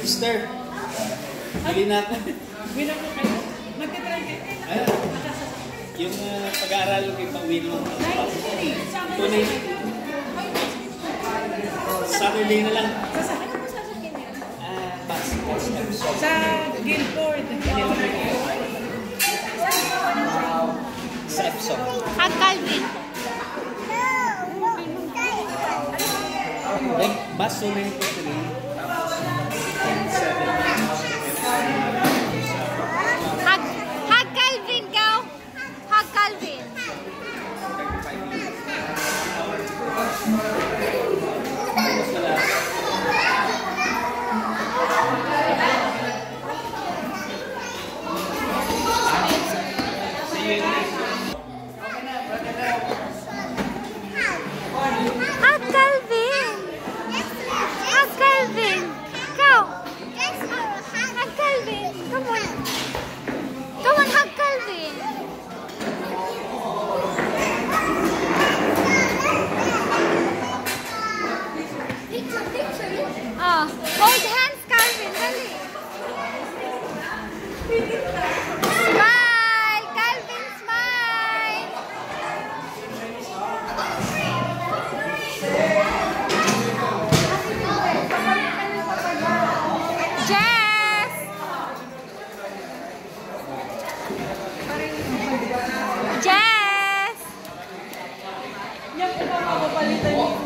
Sister, bili natin. Bili ko kayo. Magkatry kayo. Yung pag-aaral yung pang-win mo. Tunay. Saturday na lang. Saan mo sasakyan yan? Bus. Sa Guildford. Sa Epsom. Ang Calvin. Bus tunay po tuloy. Hag Calvin ka. Hag Calvin. Hag Calvin. Hag Calvin. Go. Hag Calvin. Come on. Come on, hug Calvin. Oh, hold hands, Calvin. Dali. Smile, Calvin, smile. Jess. Jess. Yung iba mapapalitan niyo.